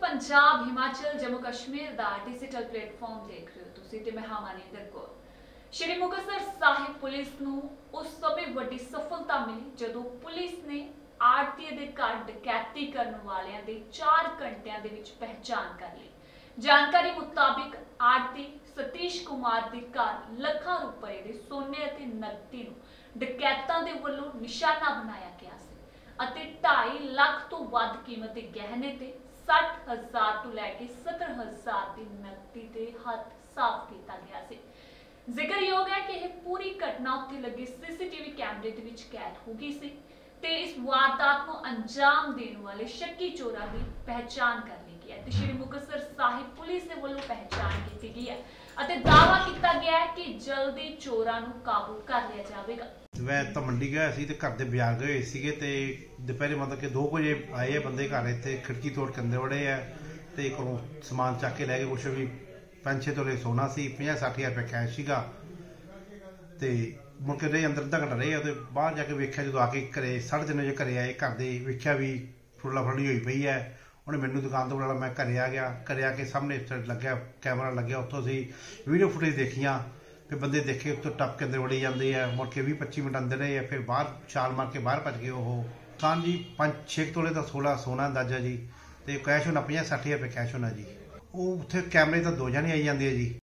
पंजाब हिमाचल जम्मू कश्मीर दा digital platform देख रहे हो तुसी ते मैं हां मानिंदर कौर। श्री मुक्तसर साहिब पुलिस नूं उस समय वड्डी सफलता मिली जदों पुलिस ने आड़ती दे घर डकैती करन वालियां दी 4 घंटियां दे विच पहचान कर ली। जानकारी मुताबिक आड़ती सतीश कुमार दे घर लाखां रुपए दे सोने अते नकदी नूं डकैतां दे वल्लों निशाना बनाया गया सी अते 2.5 लाख तो वध कीमत दे गहने ते 60,000 तो लैके 70,000 की नकदी के हथ साफ किया गया सी। जिक्रयोग है कि यह पूरी घटना उत्थे लगे सीसीटीवी कैमरे दे विच कैद हो गई सी ते इस वारदात को अंजाम देने वाले शक्की चोरां की पहचान कर ली गई है ते श्री मुक्तसर साहिब पुलिस के वालों पहचान की गई है अते दावा किया गया है कि जल्दी चोरां नूं काबू कर लिया जाएगा। मैं तो मंडी गया सी ते घर दे बाजार गए सीगे ते दोपहरे मतलब कि 2 बजे आए बंदे घर इत्थे खिड़की तोड़ के अंदर वड़े है ते घरों समान चक के लै गए। कुछ भी 5-6 तोले सोना सी 50-60 हज़ार रुपया कैश सीगा ते मुड़ के रहे अंदर अद्धा घंटा रहे ते बाहर जाके वेख्या जो आके घरे 3:30 बजे घरे आए घर दे वेख्या भी फुला फड़ी हुई पई है। उन्हें मैनू दुकान तो बुलाया मैं घरे आ गया। घरे आके सामने लग्या कैमरा लग्या उत्थों असीं वीडियो फुटेज देखियां फिर बंदे देखे उत्तों टप के अंदर वड़ी जाते हैं। मुड़ के 20-25 मिनट अंदर रहे फिर बाहर छाल मार के बाहर भज गए। वो दुकान जी 5-6 तोले का 16 सोना अंदाजा जी तो कैश होना 50-60 हज़ार रुपये कैश होना जी। वो उत्थे कैमरे तो 2 जने आई जाते हैं जी।